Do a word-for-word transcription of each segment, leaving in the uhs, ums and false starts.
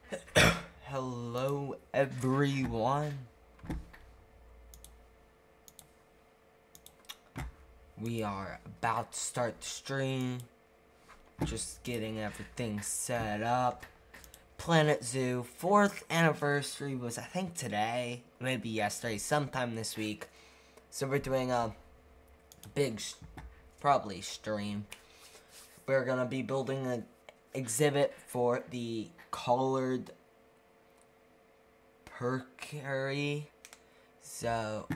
Hello everyone. We are about to start the stream. Just getting everything set up. Planet Zoo fourth anniversary was I think today, maybe yesterday, sometime this week. So we're doing a big, probably stream. We're gonna be building an exhibit for the Collared Peccary. So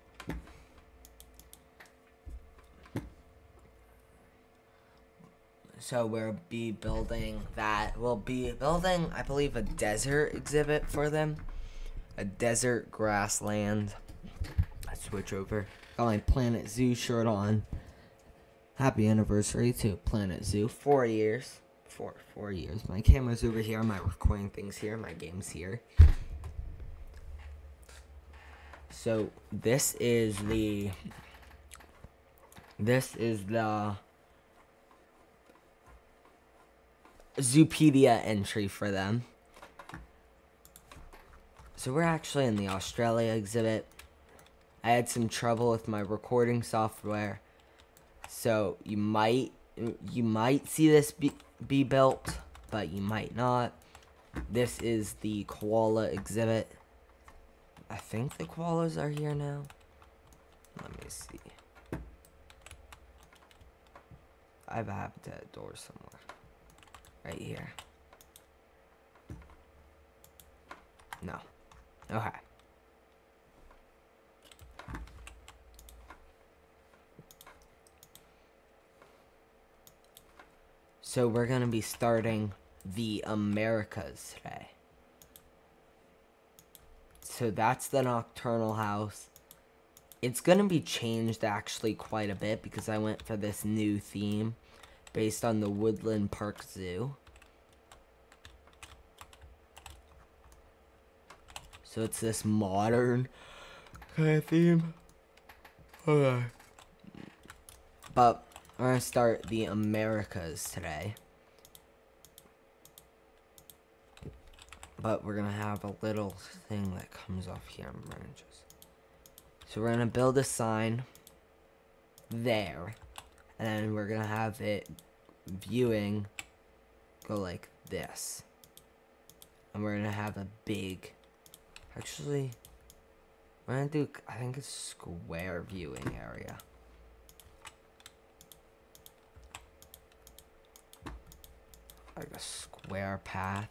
So we'll be building that. We'll be building, I believe, a desert exhibit for them. A desert grassland. I switch over. Got my Planet Zoo shirt on. Happy anniversary to Planet Zoo. Four years. Four, four years. My camera's over here. My recording thing's here. My game's here. So this is the... This is the... Zoopedia entry for them. So we're actually in the Australia exhibit. I had some trouble with my recording software, so you might you might see this be, be built, but you might not. This is the koala exhibit. I think the koalas are here now. Let me see. I have a habitat door somewhere. Right here. No. Okay. So we're gonna be starting the Americas today. So that's the Nocturnal House. It's gonna be changed actually quite a bit because I went for this new theme based on the Woodland Park Zoo. So it's this modern kind of theme. Okay. But we're gonna start the Americas today. But we're gonna have a little thing that comes off here in branches. So we're gonna build a sign there. And then we're gonna have it viewing go like this. And we're gonna have a big, actually, we're gonna do, I think it's square viewing area. Like a square path.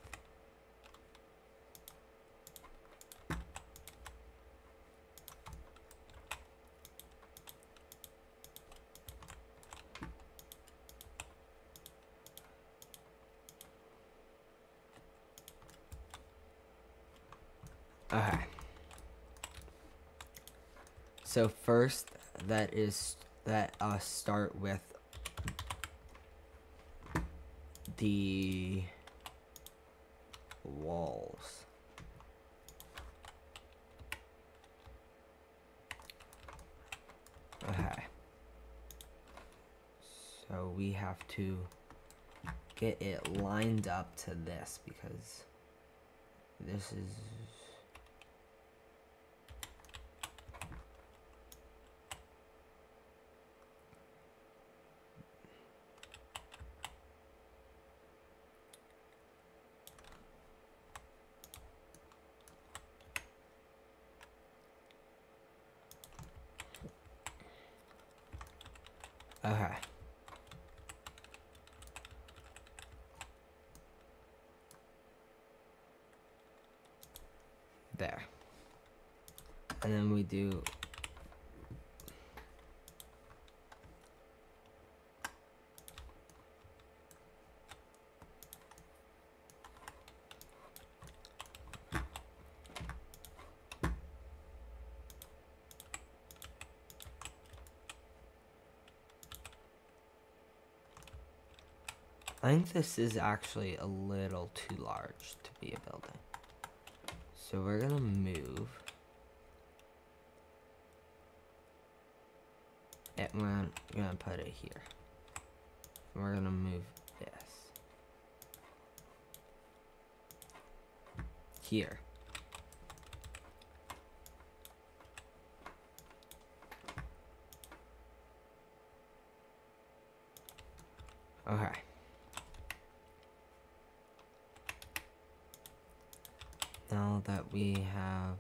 Okay. So first, that is that uh start with the walls. Okay. So we have to get it lined up to this because this is okay. There. And then we do I think this is actually a little too large to be a building. So we're gonna move it. We're gonna, we're gonna put it here. We're gonna move this. here. Okay. Now that we have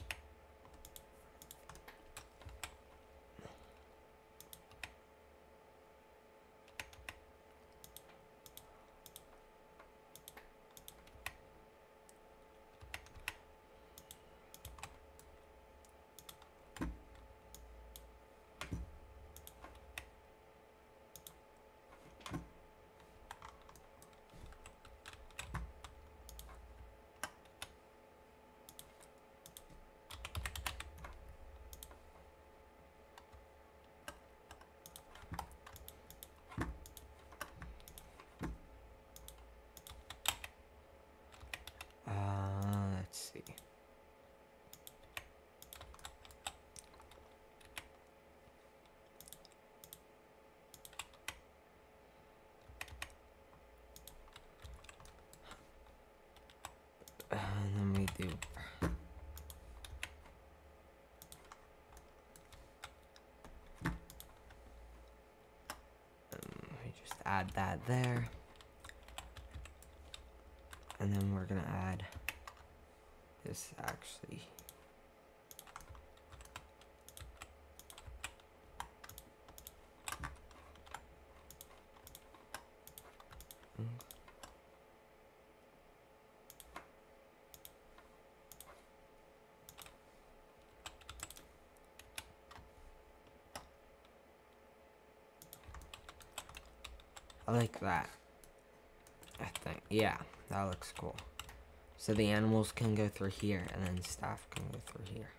uh let's see. And then we do um, we just add that there, and then we're gonna add this actually. Mm. I like that. I think, yeah, that looks cool. So the animals can go through here, and then staff can go through here.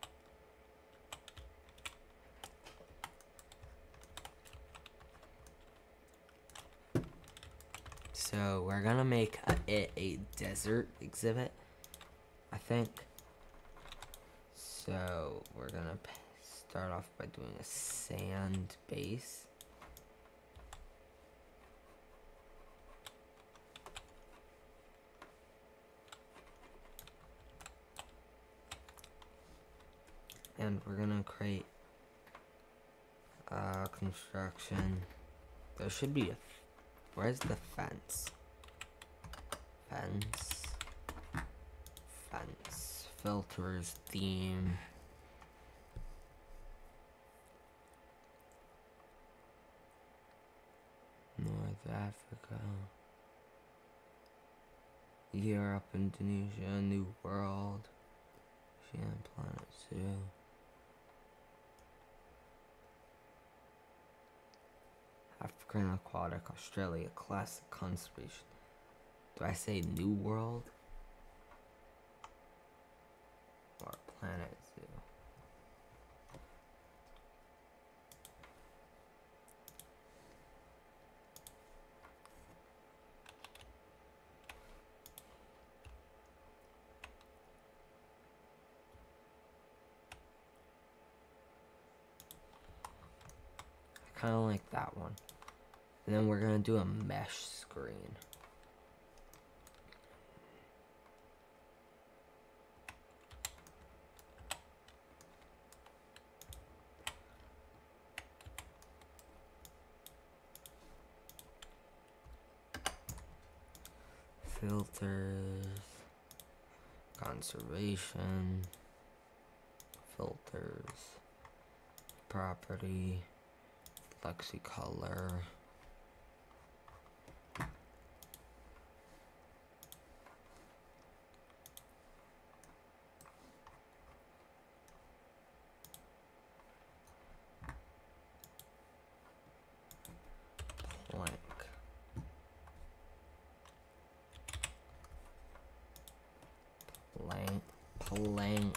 So we're gonna make a, it a desert exhibit, I think. So we're gonna start off by doing a sand base. And we're gonna create uh, construction. There should be a, where's the fence? Fence. Fence. Filters, theme. North Africa. Europe, Indonesia, New World. Ocean, Planet Zoo. African Aquatic, Australia, Classic Conservation. Do I say New World? Or Planet Zoo? I kind of like that one. And then we're going to do a mesh screen. Filters, conservation, filters, property, Lexicolor. Plank. Plank. Plank.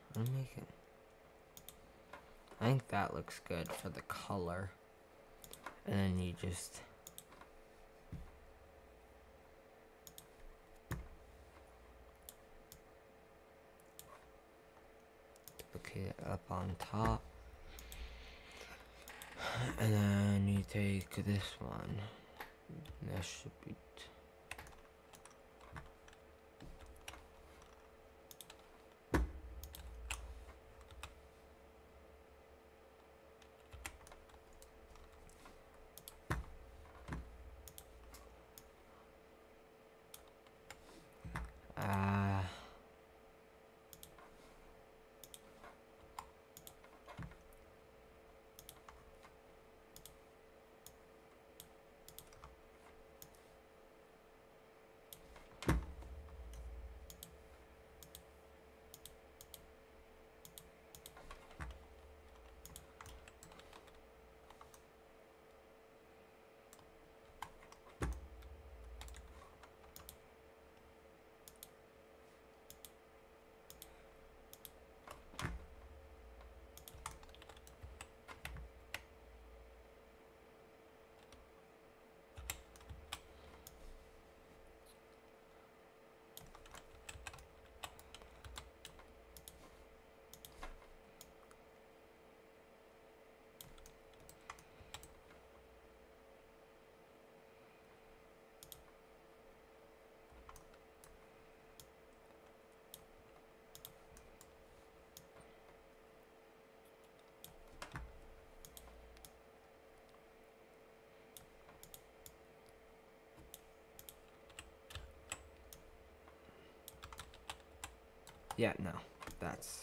I'm making. I think that looks good for the color. And then you just duplicate it up on top. And then you take this one. This should be. Ah. Uh, yeah, no. That's.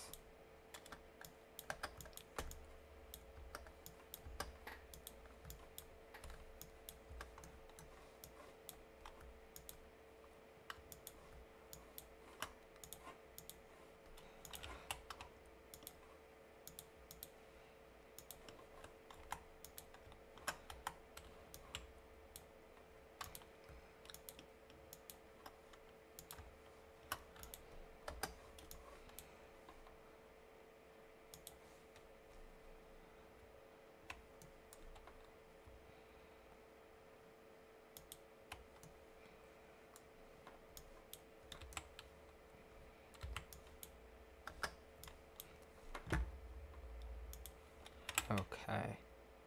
Okay.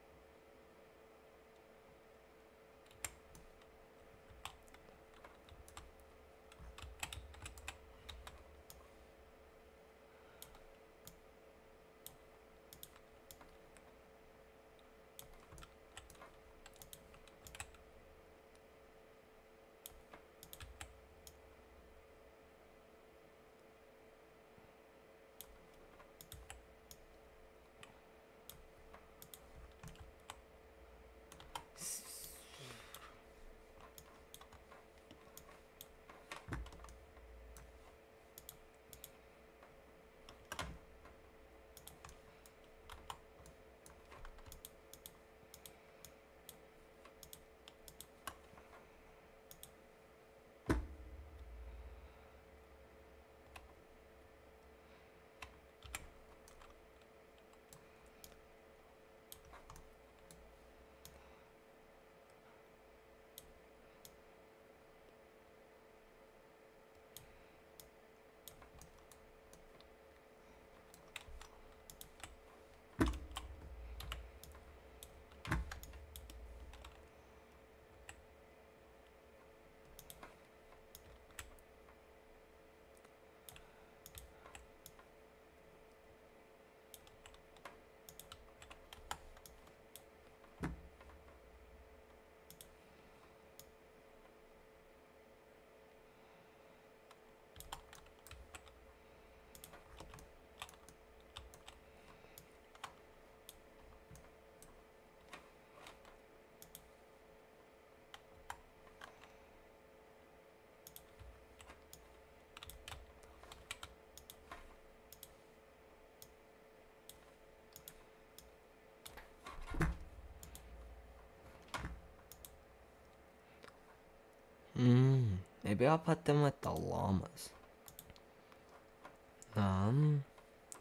Hmm. Maybe I'll put them with the llamas. Um.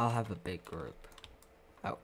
I'll have a big group. Oh.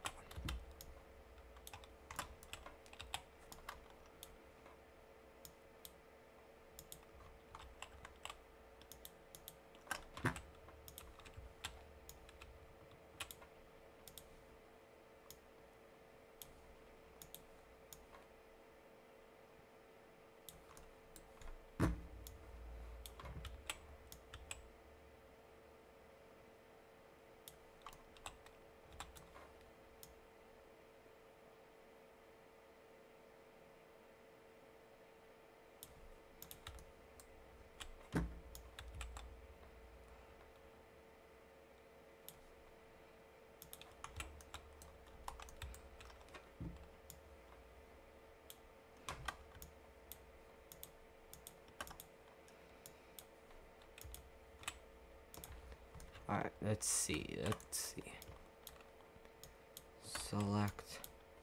Alright, let's see, let's see. Select.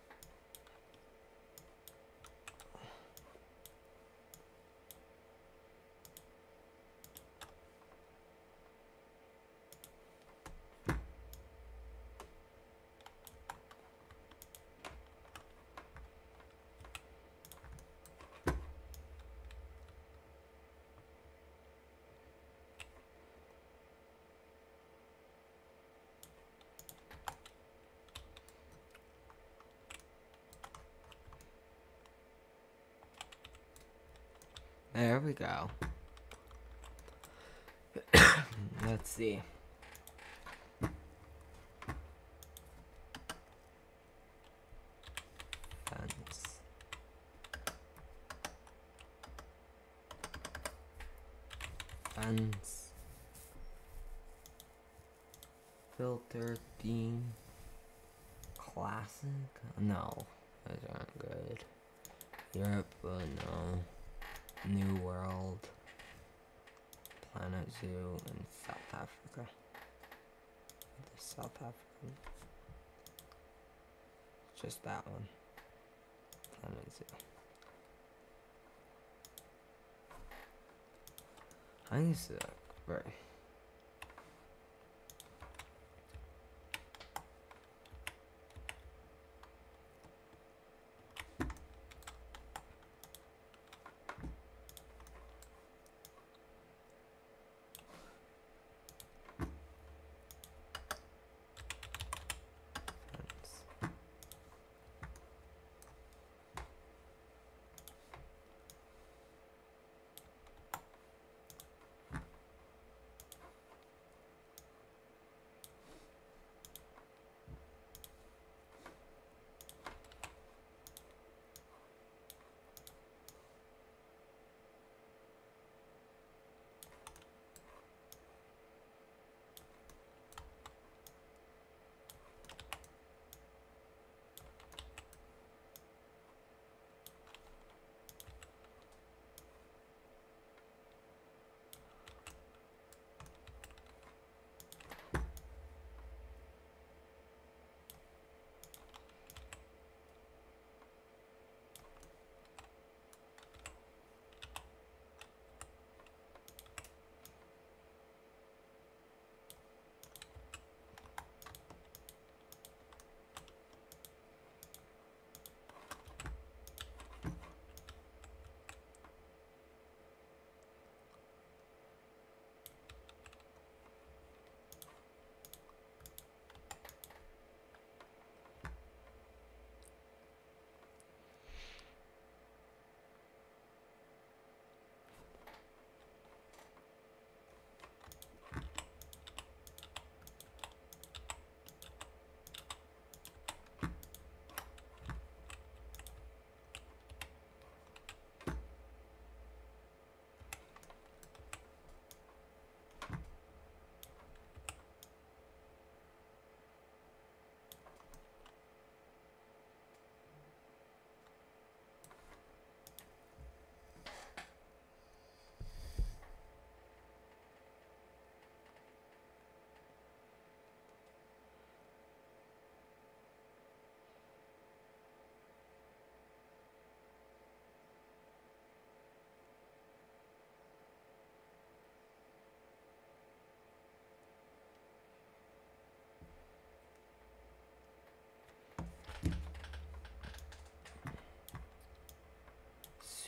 There we go. Let's see. Fence. Fence. Filter theme. Classic? No, those aren't good. Europe, uh, no. New World, Planet Zoo, and South Africa. The South African. Just that one. Planet Zoo. I think it's uh, right.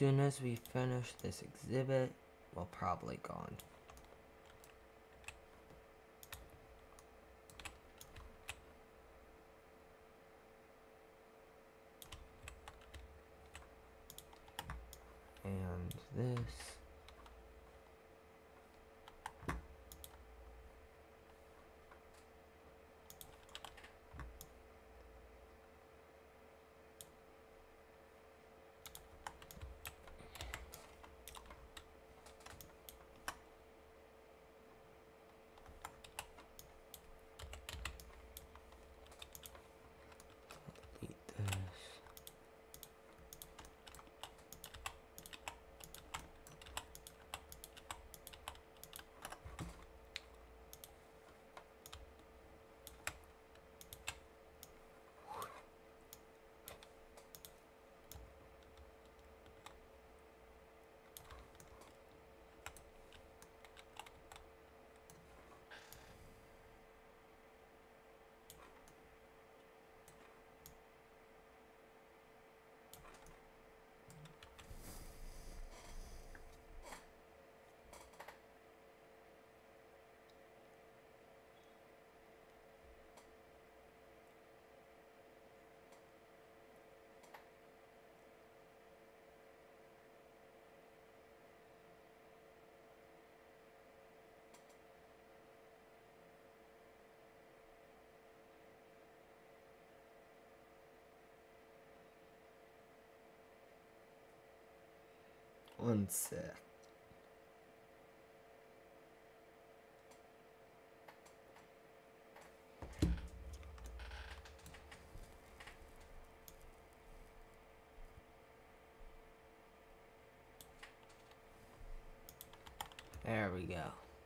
soon as we finish this exhibit, we'll probably go on. And this. Delete this. One sec. There we go.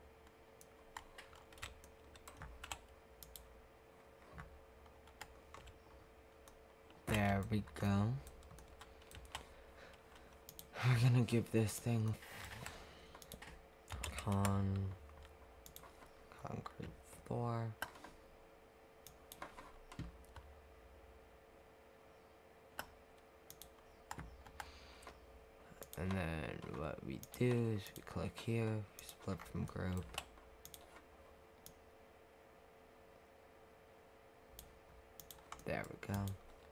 There we go. We're gonna give this thing con concrete floor. And then what we do is we click here, we split from group. There we go.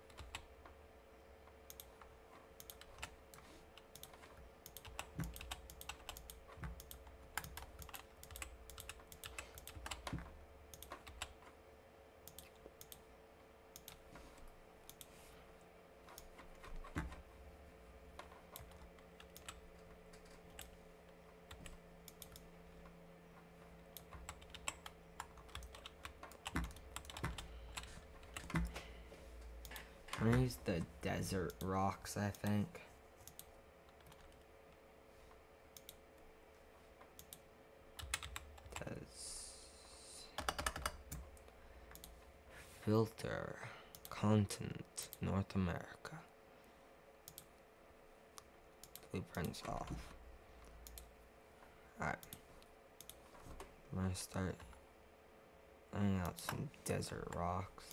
I'm gonna use the desert rocks, I think. Filter continent North America. Blueprints off. Alright. I'm gonna start laying out some desert rocks.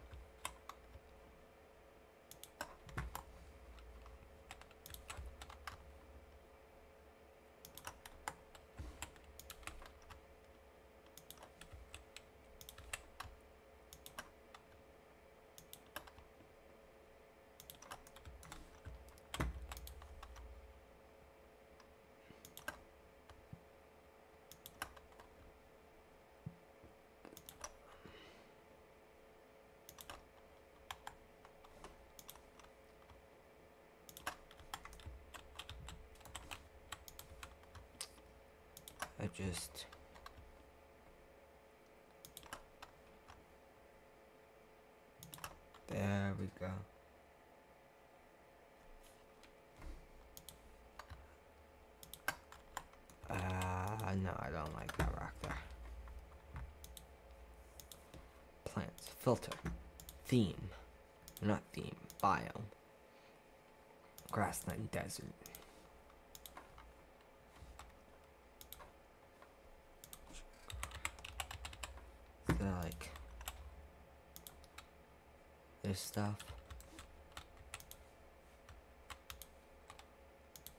I just there we go. Uh, no, I don't like that rock there. Plants, filter, theme, not theme, biome, grassland, desert. So like this stuff.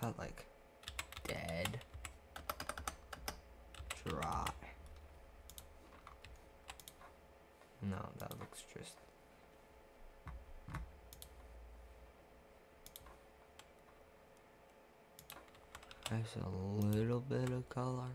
that like dead, dry. No, that looks just. There's a little bit of color.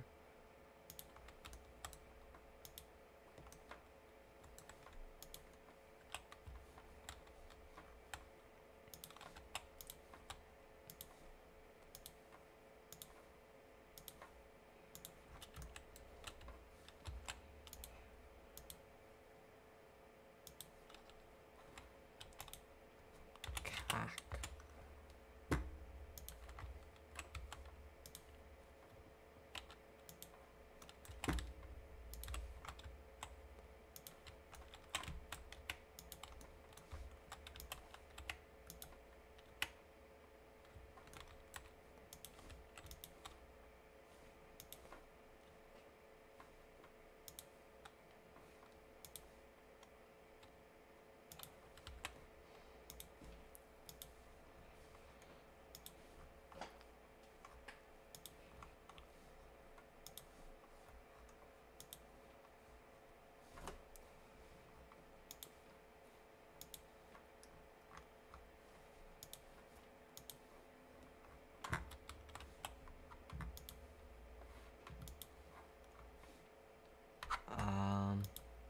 Um,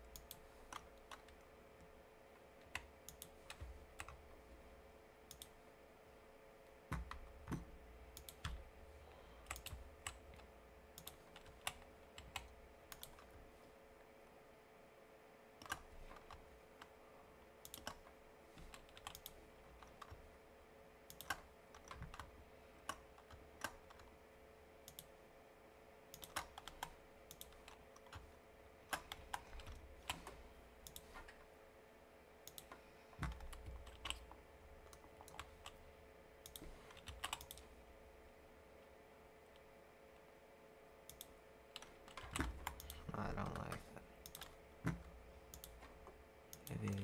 I don't like that. Maybe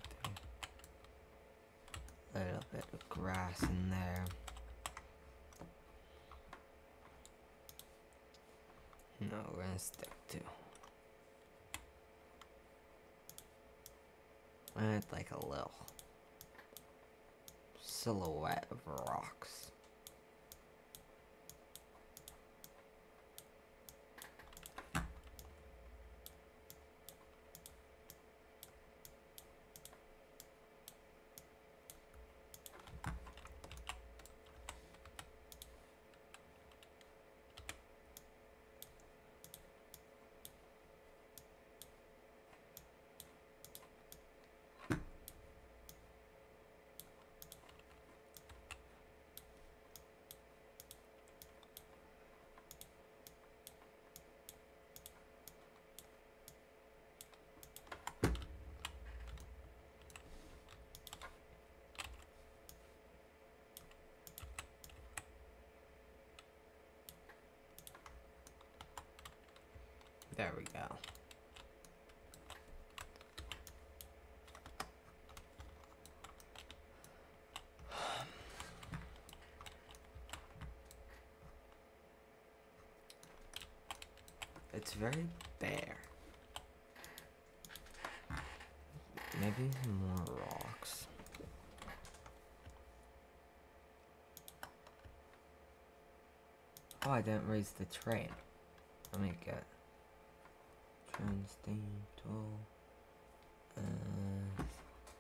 a little bit of grass in there. No, we're gonna stick to. And like a little silhouette of rocks. There we go. It's very bare. Maybe more rocks. Oh, I didn't raise the train. Let me get train steam tool. Uh,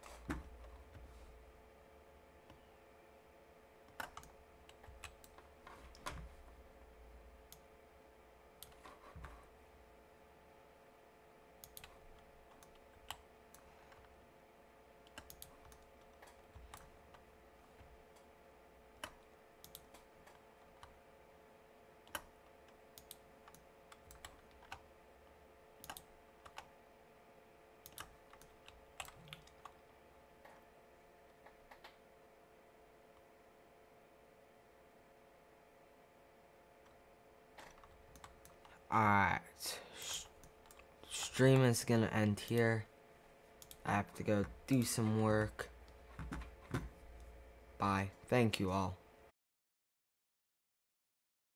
Alright. Stream is gonna end here. I have to go do some work. Bye. Thank you all.